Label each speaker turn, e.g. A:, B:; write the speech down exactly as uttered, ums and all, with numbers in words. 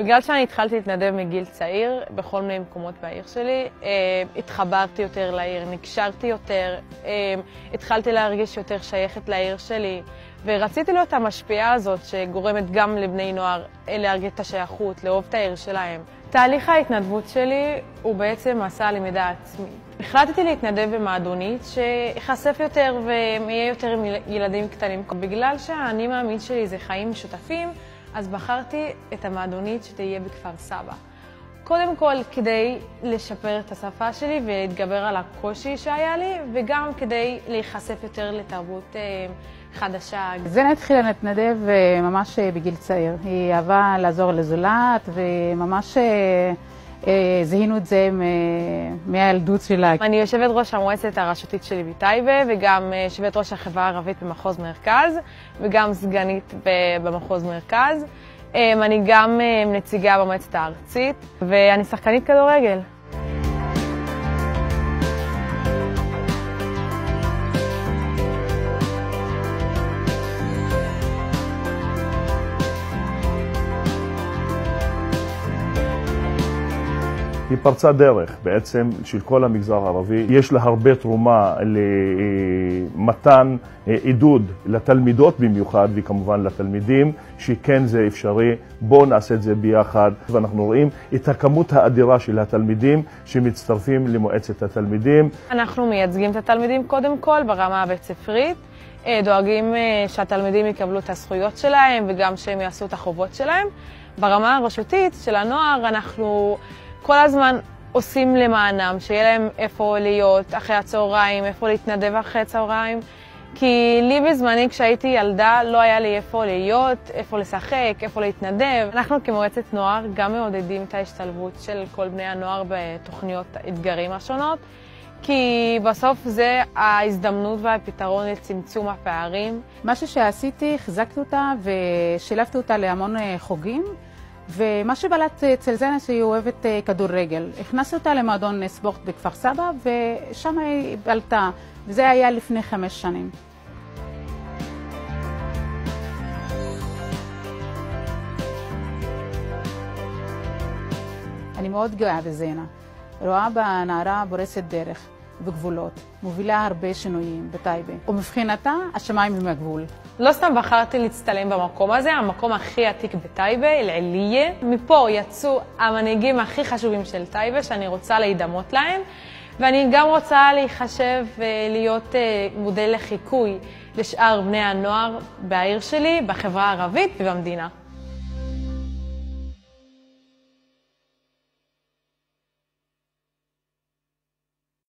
A: בגלל שאני התחלתי להתנדב מגיל צעיר בכל מיני מקומות בעיר שלי, התחברתי יותר לעיר, נקשרתי יותר, התחלתי להרגיש יותר שייכת לעיר שלי, ורציתי להיות המשפיעה הזאת שגורמת גם לבני נוער להרגיש את השייכות, לאהוב את העיר שלהם. תהליך ההתנדבות שלי הוא בעצם מסע למידה עצמי. החלטתי להתנדב במועדונית שיחשף יותר ויהיה יותר עם ילדים קטנים. בגלל שהאני מאמין שלי זה חיים משותפים, אז בחרתי את המועדונית שתהיה בכפר סבא. קודם כל כדי לשפר את השפה שלי ולהתגבר על הקושי שהיה לי, וגם כדי להיחשף יותר לתרבות חדשה.
B: זנה התחילה להתנדב ממש בגיל צעיר. היא אהבה לעזור לזולת, וממש זיהינו את זה מהילדות שלה.
A: אני יושבת ראש המועצת הרשותית שלי בטייבה, וגם יושבת ראש החברה הערבית במחוז מרכז, וגם סגנית במחוז מרכז. אני גם נציגה במועצת הארצית, ואני שחקנית כדורגל.
C: היא פרצה דרך בעצם של כל המגזר הערבי. יש לה הרבה תרומה למתן עידוד לתלמידות במיוחד, וכמובן לתלמידים, שכן זה אפשרי, בואו נעשה את זה ביחד. ואנחנו רואים את הכמות האדירה של התלמידים שמצטרפים למועצת התלמידים.
A: אנחנו מייצגים את התלמידים קודם כל ברמה הבית ספרית, דואגים שהתלמידים יקבלו את הזכויות שלהם וגם שהם יעשו את החובות שלהם. ברמה הרשותית של הנוער אנחנו כל הזמן עושים למענם, שיהיה להם איפה להיות אחרי הצהריים, איפה להתנדב אחרי הצהריים. כי לי בזמני כשהייתי ילדה לא היה לי איפה להיות, איפה לשחק, איפה להתנדב. אנחנו כמועצת נוער גם מעודדים את ההשתלבות של כל בני הנוער בתוכניות האתגרים השונות, כי בסוף זה ההזדמנות והפתרון לצמצום הפערים.
B: משהו שעשיתי, חיזקתי אותה ושילבתי אותה להמון חוגים. ומה שבלט אצל זנה שהיא אוהבת כדורגל. הכנסתי אותה למועדון ספורט בכפר סבא, ושם היא בלטה, וזה היה לפני חמש שנים. אני מאוד גאה בזנה. רואה בנערה בורסת דרך וגבולות, מובילה הרבה שינויים בטייבה. ומבחינתה, השמיים הם הגבול.
A: לא סתם בחרתי להצטלם במקום הזה, המקום הכי עתיק בטייבה, אל-עליה. מפה יצאו המנהיגים הכי חשובים של טייבה, שאני רוצה להידמות להם, ואני גם רוצה להיחשב ולהיות מודל לחיקוי לשאר בני הנוער בעיר שלי, בחברה הערבית ובמדינה.